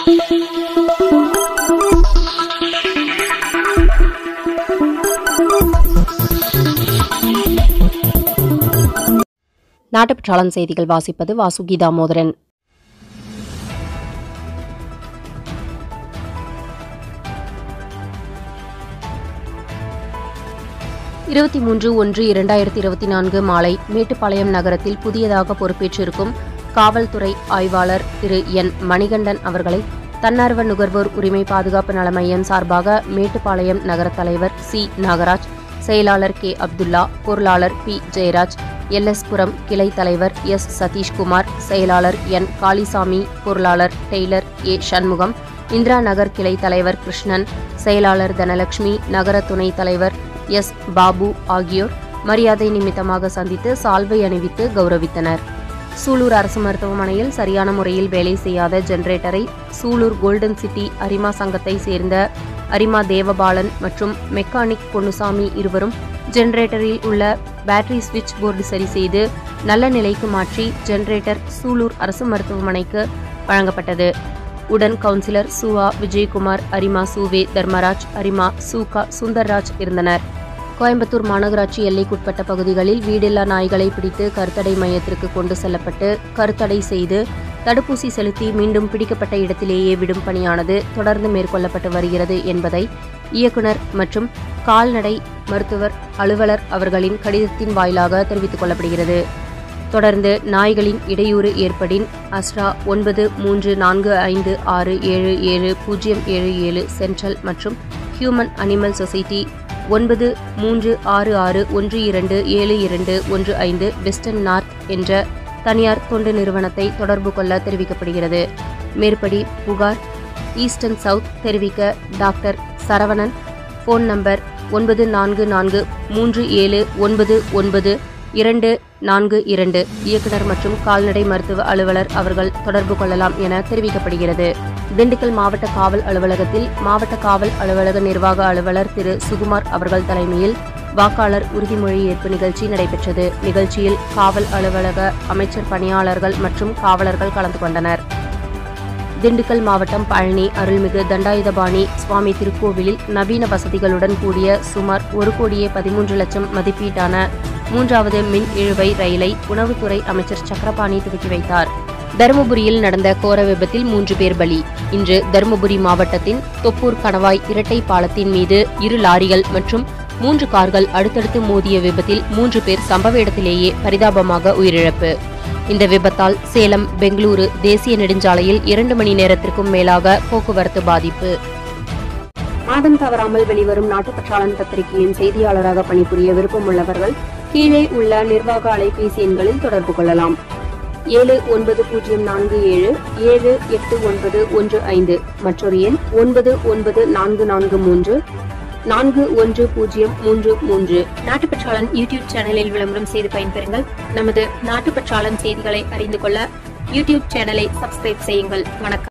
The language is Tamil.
நாட்டுப்பற்றாளன் செய்திகள் வாசிப்பது வாசுகி தாமோதரன். மாலை மேட்டுப்பாளையம் நகரத்தில் புதியதாக பொறுப்பேற்றிருக்கும் காவல்துறை ஆய்வாளர் திரு என் மணிகண்டன் அவர்களை தன்னார்வ நுகர்வோர் உரிமை பாதுகாப்பு நல மையம் சார்பாக மேட்டுப்பாளையம் நகர தலைவர் சி நாகராஜ், செயலாளர் கே அப்துல்லா, பொருளாளர் பி ஜெயராஜ், எல்எஸ் புரம் கிளை தலைவர் எஸ் சதீஷ்குமார், செயலாளர் என் காளிசாமி, பொருளாளர் டெய்லர் ஏ சண்முகம், இந்திரா நகர் கிளை தலைவர் கிருஷ்ணன், செயலாளர் தனலட்சுமி, நகர துணைத் தலைவர் எஸ் பாபு ஆகியோர் மரியாதை நிமித்தமாக சந்தித்து சால்வை அணிவித்து கௌரவித்தனர். சூலூர் அரசு மருத்துவமனையில் சரியான முறையில் வேலை செய்யாத ஜெனரேட்டரை சூலூர் கோல்டன் சிட்டி அரிமா சங்கத்தை சேர்ந்த அரிமா தேவபாலன் மற்றும் மெக்கானிக் பொன்னுசாமி இருவரும் ஜெனரேட்டரில் உள்ள பேட்டரி சுவிட்ச் போர்டு சரி செய்து நல்ல நிலைக்கு மாற்றி ஜெனரேட்டர் சூலூர் அரசு மருத்துவமனைக்கு வழங்கப்பட்டது. உடன் கவுன்சிலர் சுவா விஜயகுமார், அரிமா சுவே தர்மராஜ், அரிமா சுகா சுந்தர்ராஜ் இருந்தனர். கோயம்புத்தூர் மாநகராட்சி எல்லைக்குட்பட்ட பகுதிகளில் வீடில்லா நாய்களை பிடித்து கருத்தடை மையத்திற்கு கொண்டு செல்லப்பட்டு கருத்தடை செய்து தடுப்பூசி செலுத்தி மீண்டும் பிடிக்கப்பட்ட இடத்திலேயே விடும் பணியானது தொடர்ந்து மேற்கொள்ளப்பட்டு வருகிறது என்பதை இயக்குநர் மற்றும் கால்நடை மருத்துவர் அலுவலர் அவர்களின் கடிதத்தின் வாயிலாக தெரிவித்துக் கொள்ளப்படுகிறது. தொடர்ந்து நாய்களின் இடையூறு ஏற்படின் அஸ்ரா 9345677077 சென்ட்ரல் மற்றும் human animal society 9366127215 western north என்ற தனியார் தொண்டு நிறுவனத்தை தொடர்பு கொள்ள தெரிவிக்கப்படுகிறது. மேற்படி புகார் ஈஸ்டர்ன் சவுத் தெரிவிக்க டாக்டர் சரவணன், போன் நம்பர் 9443799242, இயக்குநர் மற்றும் கால்நடை மருத்துவ அலுவலர் அவர்கள் தொடர்பு கொள்ளலாம் என தெரிவிக்கப்படுகிறது. திண்டுக்கல் மாவட்ட காவல் அலுவலகத்தில் மாவட்ட காவல் அலுவலக நிர்வாக அலுவலர் திரு சுகுமார் அவர்கள் தலைமையில் வாக்காளர் உறுதிமொழி ஏற்பு நிகழ்ச்சி நடைபெற்றது. நிகழ்ச்சியில் காவல் அலுவலக அமைச்சர், பணியாளர்கள் மற்றும் காவலர்கள் கலந்து கொண்டனர். திண்டுக்கல் மாவட்டம் பழனி அருள்மிகு தண்டாயுதபாணி சுவாமி திருக்கோவிலில் நவீன வசதிகளுடன் கூடிய சுமார் 1,13,00,000 மதிப்பீட்டான 3வது மின் இழுவை ரயிலை உணவுத்துறை அமைச்சர் சக்கரபாணி துவக்கி வைத்தார். தருமபுரியில் நடந்த கோர விபத்தில் 3 பேர் பலி. இன்று தருமபுரி மாவட்டத்தின் தொப்பூர் கணவாய் இரட்டை பாலத்தின் மீது 2 லாரிகள் மற்றும் 3 கார்கள் அடுத்தடுத்து மோதிய விபத்தில் 3 பேர் சம்பவ இடத்திலேயே பரிதாபமாக உயிரிழப்பு. இந்த விபத்தால் சேலம் பெங்களூரு தேசிய நெடுஞ்சாலையில் 2 மணி நேரத்திற்கும் மேலாக போக்குவரத்து பாதிப்பு. மாதம் தவறாமல் வெளிவரும் நாட்டுப்பற்றாளன் பத்திரிகையின் செய்தியாளராக பணிபுரிய விருப்பமுள்ளவர்கள் கீழே உள்ள நிர்வாக அலைபேசி எண்களில் தொடர்பு கொள்ளலாம். 7947789115, மற்றொரு எண் 9944341033. நாட்டுப்பற்றாளன் யூடியூப் சேனலில் விளம்பரம் செய்து பயன்பெறுங்கள். நமது நாட்டுப்பற்றாளன் செய்திகளை அறிந்து கொள்ள யூடியூப் சேனலை சப்ஸ்கிரைப் செய்யுங்கள். வணக்கம்.